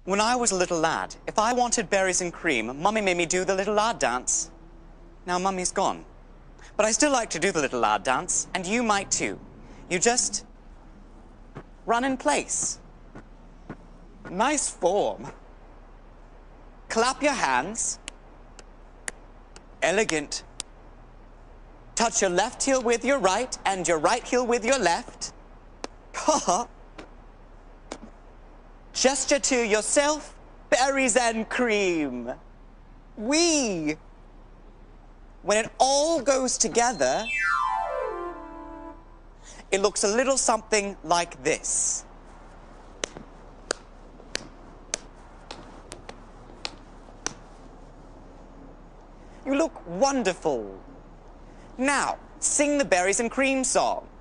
When I was a little lad, if I wanted berries and cream, Mummy made me do the little lad dance. Now Mummy's gone. But I still like to do the little lad dance, and you might too. You just run in place. Nice form. Clap your hands. Elegant. Touch your left heel with your right and your right heel with your left. Ha! Gesture to yourself, berries and cream. Wee! When it all goes together, it looks a little something like this. You look wonderful. Now, sing the berries and cream song.